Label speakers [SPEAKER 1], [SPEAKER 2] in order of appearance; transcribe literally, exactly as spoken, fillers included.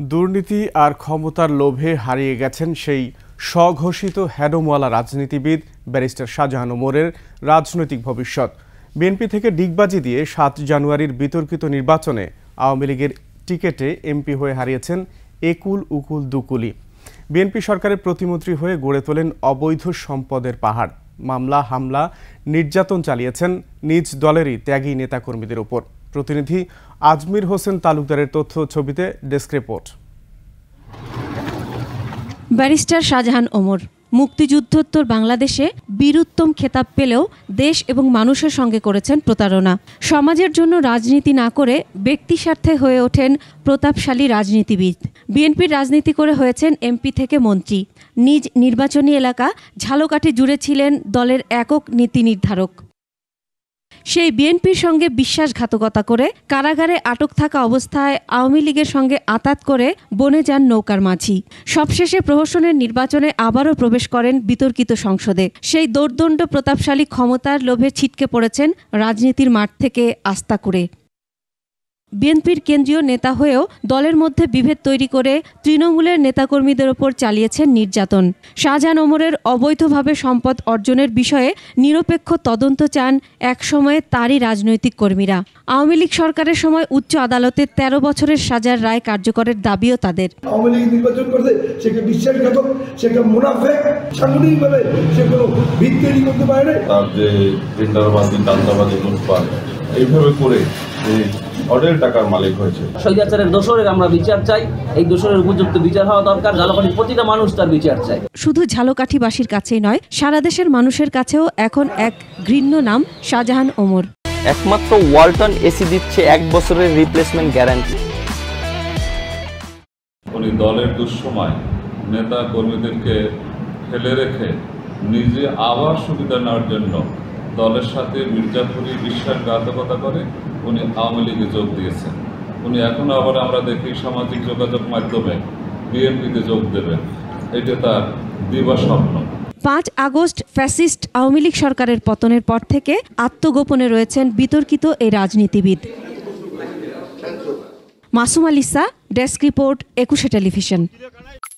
[SPEAKER 1] দুর্নীতি আর ক্ষমতার লোভে হারিয়ে গেছেন সেই স্বঘোষিত হ্যাডমওয়ালা রাজনীতিবিদ ব্যারিস্টার শাহজাহান ওমরের রাজনৈতিক ভবিষ্যৎ। বিএনপি থেকে ডিগবাজি দিয়ে সাত জানুয়ারির বিতর্কিত নির্বাচনে আওয়ামী লীগের টিকেটে এমপি হয়ে হারিয়েছেন একুল উকুল দুকুলি। বিএনপি সরকারের প্রতিমন্ত্রী হয়ে গড়ে তোলেন অবৈধ সম্পদের পাহাড়। মামলা হামলা নির্যাতন চালিয়েছেন নিজ দলেরই ত্যাগী নেতাকর্মীদের উপর। প্রতিনিধি আজমির হোসেন তালুকদারের তথ্য ছবিতে desk report.
[SPEAKER 2] Barrister Shahjahan Omar মুক্তিযুদ্ধোত্তর বাংলাদেশে বীরুত্তম খেতাব পেলেও দেশ এবং মানুষের সঙ্গে করেছেন প্রতারণা। সমাজের জন্য রাজনীতি না করে ব্যক্তি স্বার্থে হয়ে ওঠেন প্রতাপশালী রাজনীতিবিদ। বিএনপির রাজনীতি করে হয়েছেন এমপি থেকে মন্ত্রী। নিজ নির্বাচনী এলাকা ঝালকাঠি জুড়ে ছিলেন দলের একক নীতি নির্ধারক। সেই বিএনপির সঙ্গে বিশ্বাসঘাতকতা করে কারাগারে আটক থাকা অবস্থায় আওয়ামী লীগের সঙ্গে আঁতাত করে বনে যান নৌকার মাঝি। সবশেষে প্রহসনের নির্বাচনে আবারও প্রবেশ করেন বিতর্কিত সংসদে। সেই দোর্দণ্ড প্রতাপশালী ক্ষমতার লোভে ছিটকে পড়েছেন রাজনীতির মাঠ থেকে আস্থা করে। বিএনপির কেন্দ্রীয় নেতা হয়েও দলের মধ্যে বিভেদ তৈরি করে তৃণমূলের নেতাকর্মীদের ওপর চালিয়েছেন নির্যাতন। শাহজাহান ওমরের অবৈধভাবে সম্পদ অর্জনের বিষয়ে নিরপেক্ষ তদন্ত চান একসময়ে তারই রাজনৈতিক কর্মীরা। আওয়ামী লীগ সরকারের সময় উচ্চ আদালতে তেরো বছরের সাজার রায় কার্যকরের দাবিও তাদের।
[SPEAKER 3] আওয়ামী লীগ নির্বাচন করতে সে একটা বিশ্বাসঘাতক, সে একটা মুনাফেক, সাংগঠনিকভাবে সে কোনো ভিত্তি তৈরি করতে পারে না।
[SPEAKER 4] তার যে টেন্ডারবাজি, দান্দাবাজি, লুটপাট এইভাবে করে অঢেল টাকার মালিক হয়েছে।
[SPEAKER 5] স্বৈরাচারের দোষরের আমরা বিচার চাই। এই দোষরের উপযুক্ত বিচার হওয়া দরকার। ঝালকাঠির প্রতিটা মানুষ তার বিচার চাই।
[SPEAKER 2] শুধু ঝালকাঠিবাসীর কাছেই নয়, সারা দেশের মানুষের কাছেও এখন এক ঘৃণ্য নাম শাহজাহান ওমর।
[SPEAKER 6] একমাত্র ওয়ালটন এসি দিচ্ছে এক বছরের রিপ্লেসমেন্ট গ্যারান্টি।
[SPEAKER 4] উনি দলের দুঃসময় নেতা কর্মীদেরকে ফেলে রেখে নিজে আবার সুবিধা নেওয়ার জন্য দলের সাথে মির্জাপুরি বিশ্বাসঘাতকতা করে উনি আওয়ামী লীগে যোগ দিয়েছেন। উনি এখন আবার আমরা দেখি সামাজিক যোগাযোগ মাধ্যমে বিএনপিতে যোগ দেবেন। এটা তার দিবা স্বপ্ন।
[SPEAKER 2] পাঁচ আগস্ট ফ্যাসিস্ট আওয়ামী লীগ সরকারের পতনের পর থেকে আত্মগোপনে রয়েছেন বিতর্কিত এই রাজনীতিবিদ। Masum Alisa, desk report, Ekushey television.